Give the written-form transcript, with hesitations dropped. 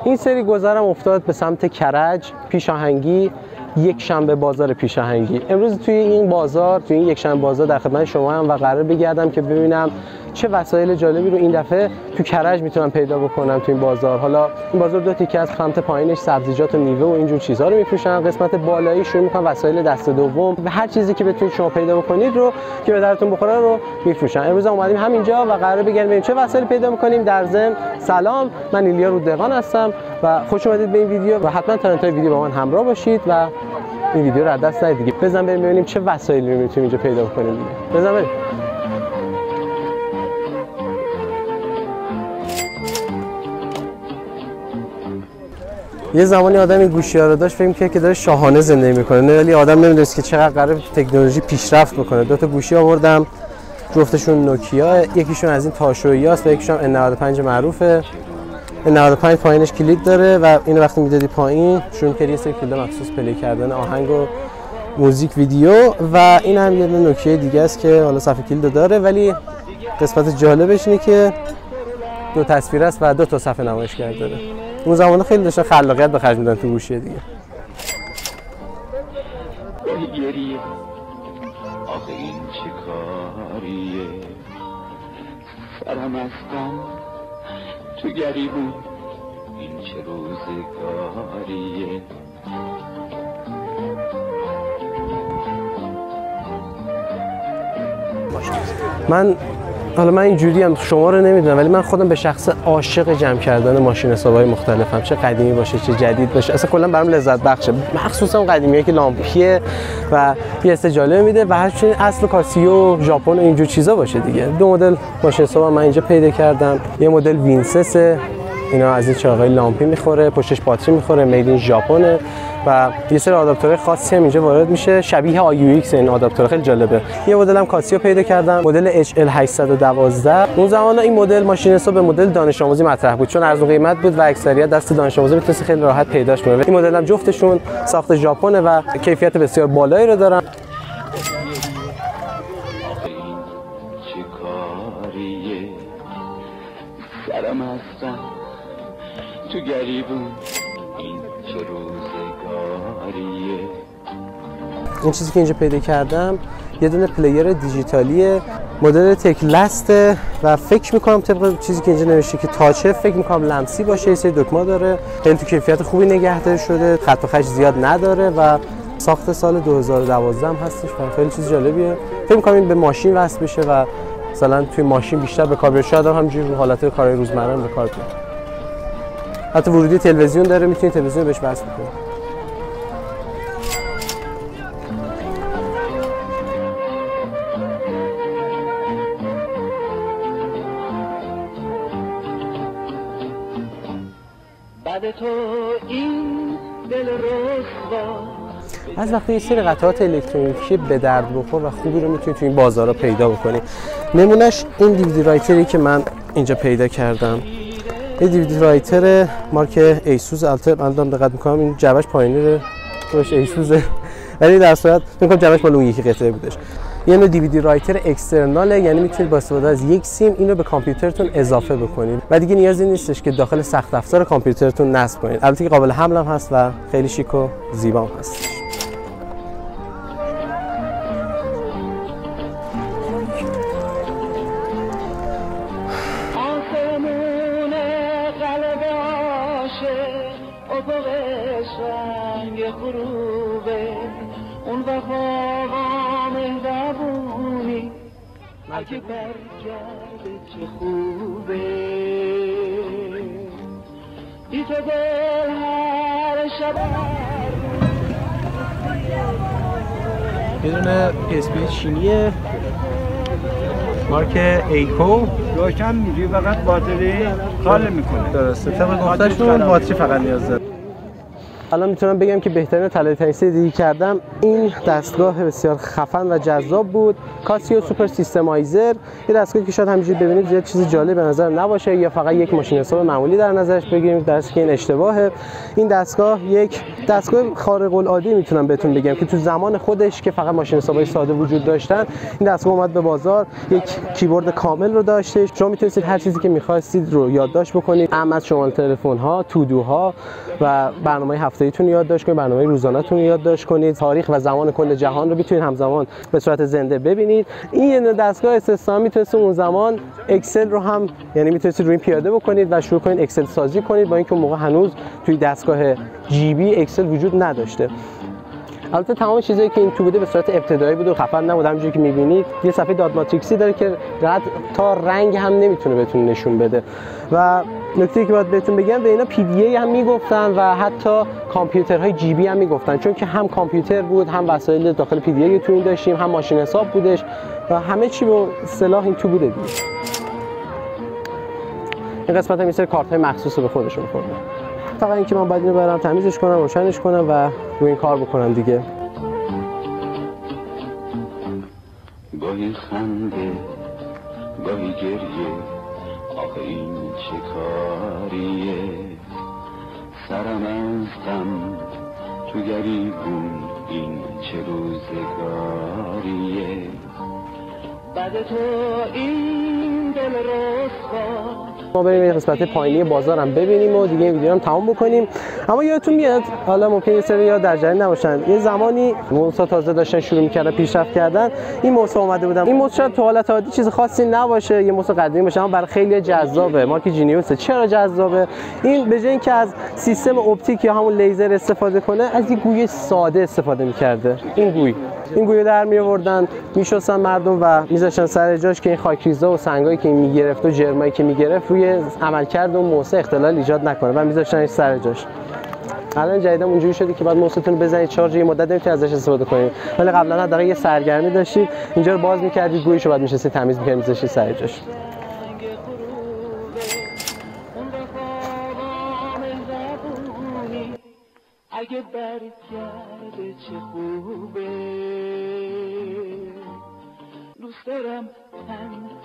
این سری گذرم افتاد به سمت کرج، پیشاهنگی، یک شنبه بازار پیشاهنگی. امروز توی این بازار، توی این یک شنبه بازار در خدمت شما هم و قرار بگردم که ببینم چه وسایل جالبی رو این دفعه تو کرج میتونم پیدا بکنم تو این بازار. حالا این بازار دو تیکه از سمت پایینش سبزیجات و میوه و اینجور چیزا رو میفروشن، قسمت بالایی شروع میکنن وسایل دست دوم و هر چیزی که بتونید شما پیدا بکنید رو که به درتون بخوره رو میفروشن. امروز اومدیم همینجا و قرار بگردیم چه وسایل پیدا میکنیم. در ضمن سلام، من ایلیا رودقان هستم و خوش اومدید به این ویدیو و حتما تا انتهای ویدیو با من همراه باشید و این ویدیو رو از دست ندید دیگه. بزن بریم ببینیم چه وسایلی رو میتونیم اینجا پیدا کنیم دیگه. بزن بریم. یه زمانی آدم این گوشی‌ها رو داشت فکر می‌کرد که داره شاهانه زندگی می‌کنه، ولی آدم نمی‌دونست که چقدر قراره تکنولوژی پیشرفت بکنه. دو تا گوشی آوردم، جفتشون نوکیا، یکیشون از این تاشوییاست و یکیشون N95 معروفه. N95 پایینش کلید داره و اینو وقتی میدادی پایین شروع می‌کردی یه سری کلید مخصوص پلی کردن آهنگ و موزیک ویدیو و این هم یه نوکیا دیگه است که حالا صفحه کلید داره، ولی قسمت جالبش اینه که دو تصویر است و دو تا صفحه نمایشگر داره. اون زمان خیلی داشتن خلاقیت به خرج میدن تو گوشی دیگه. آخه این چه کاریه، سرم هستم تو گریبون، این چه روزگاریه. من اینجوری هم شما رو نمیدونم، ولی من خودم به شخص عاشق جمع کردن ماشین حسابای مختلفم، چه قدیمی باشه چه جدید باشه. اصلا کلا برام لذت بخشه، مخصوصا قدیمیه که لامپیه و یه حس جالب میده و همچنین اصل کاسیو، ژاپن و اینجور چیزا باشه دیگه. دو مدل ماشین حساب من اینجا پیدا کردم. یه مدل وینسس، اینا از این چراغای لامپی میخوره، پشتش باتری میخوره، مید این ژاپنه و یه سری آداپتورهای خاصی هم اینجا وارد میشه، شبیه IUX این آداپتور، خیلی جالبه. یه مدل هم کاسیو پیدا کردم، مدل HL812. اون زمان این مدل ماشین حساب به مدل دانش آموزی مطرح بود، چون ارزون قیمت بود و اکثریت دست دانش آموزی میتونه خیلی راحت پیداش کنه. این مدل هم جفتشون ساخت ژاپنه و کیفیت بسیار بالایی رو دارن. سرم هستم تو گریبون، این چه روزگاریه. این چیزی که اینجا پیدا کردم یه دونه پلیر دیجیتالیه، مدل تکلسته و فکر میکنم طبق چیزی که اینجا نوشته که تاچه، فکر میکنم لمسی باشه. یه سری دکمه داره، خیلی تو کیفیت خوبی نگه داشته شده، خط و خش زیاد نداره و ساخت سال 2012 هم هستش و خیلی چیز جالبیه. فکر میکنم این به ماشین وصل بشه و مثلا توی ماشین بیشتر به کار بره، شاید همینجوری حالت کارهای روزمره به کار بیاد. حتی ورودی تلویزیون داره، میتونید تلویزیون بهش وصل کنید. بعد تو این دل رسوا، از وقتی یه سری قطعات الکترونیکی به درد بخور و خوبی رو میتونید توی این بازارها پیدا بکنید. نمونهش این دیویدی رایتری که من اینجا پیدا کردم، یه دیویدی رایتر مارک ایسوس. البته من دارم دقت میکنم این جعبهش پایینی رو روش ایسوسه، ولی در صورت میگم جعبهش مال اون یکی قطعه بودش. یه نوع دیویدی رایتر اکسترناله، یعنی میتونید با استفاده از یک سیم اینو به کامپیوترتون اضافه بکنید و دیگه نیازی نیستش که داخل سخت افزار کامپیوترتون نصب کنید. البته که قابل حمل هم هست و خیلی شیک و زیبا هم هست. اون وفا مهربونی اگه برگرده چه خوبه، بی تو دل هر شب. یه دونه PSP چینیه مارک ایکو، روشن میری فقط باتری خالی میکنه. درسته، طبق گفتهشون باتری فقط نیاز داره. الان میتونم بگم که بهترین طلای تنیسی دیگه کردم. این دستگاه بسیار خفن و جذاب بود، کاسیو سوپر سیستمایزر. یه دستگاهی که شاید همینجوری ببینید زیاد چیز جالب به نظر نباشه یا فقط یک ماشین حساب معمولی در نظرش بگیریم، در حالی که این اشتباهه. این دستگاه یک دستگاه خارق العاده میتونم بهتون بگم که تو زمان خودش که فقط ماشین حسابای ساده وجود داشتن، این دستگاه اومد به بازار، یک کیبورد کامل رو داشته. شما میتونید هر چیزی که می‌خواستید رو یادداشت بکنید، اهم از شماره تلفن ها، تودو ها و برنامه هفتگیتون یادداشت کنید، برنامه روزانه‌تون یادداشت کنید، تاریخ و زمان کل جهان رو میتونید همزمان به صورت زنده ببینید. این یه دستگاه استثنایی میتونست اون زمان اکسل رو هم، یعنی میتونید روی این پیاده بکنید و شروع کنید اکسل سازی کنید، با اینکه اون موقع هنوز توی دستگاه جی بی اکسل وجود نداشته. البته تمام چیزایی که این تو بوده به صورت ابتدایی بود و خفن نبود. همونجوری که می‌بینید یه صفحه داد ماتریکسی داره که تا رنگ هم نمیتونه بهتون نشون بده. و نکته‌ای که باید بهتون بگم، به اینا پی دی ای هم میگفتن و حتی کامپیوترهای جی بی هم میگفتن، چون که هم کامپیوتر بود، هم وسایل داخل پی دی ای تو این داشتیم، هم ماشین حساب بودش و همه چی به اصطلاح این تو بوده دیگه. این قسمت هم یه سری کارت‌های مخصوص به خودشون خورده. فقط اینکه من باید اینو برام تمیزش کنم، روشنش کنم و روی این کار بکنم دیگه. گاهی خنده گاهی گریه، آخه این چه کاریه؟ سرم از غم تو گریبون، این چه روزگاریه؟ بعد تو این دل رسوا. ما بریم این قسمت پایینی بازارم ببینیم و دیگه این ویدیو رو تمام بکنیم. اما یادتون میاد، حالا ممکنه یه سری یا در جریان نباشن، یه زمانی موسا تازه داشتن شروع می‌کردن پیشرفت کردن، این موسا اومده بودم. این موسا شاید تو حالت عادی چیز خاصی نباشه، یه موسا قدیمی باشه، اما برای خیلی جذابه. مارک جینیوسه. چرا جذابه؟ این به جای اینکه از سیستم اپتیک یا همون لیزر استفاده کنه، از یک گوی ساده استفاده می‌کرده. این گوی در می‌آوردن، می‌شستن مردم و می‌ذاشتن سر جاش که این خاکریزا و سنگایی که می‌گرفت و جرمایی که می‌گرفت روی عملکرد اون موسه اختلال ایجاد نکنه و می‌ذاشتنش سر جاش. الان جدیدا اونجوری شده که بعد موستون رو بزنید چارج، یه مدت نمیتونید ازش استفاده کنید، ولی قبلا حداقل یه سرگرمی داشتید، اینجا رو باز می‌کردید، گویشو بعد می‌شستید تمیز می‌کردید، می‌ذاشتید سر جاش. اگه برگرده چه خوبه، دوست دارم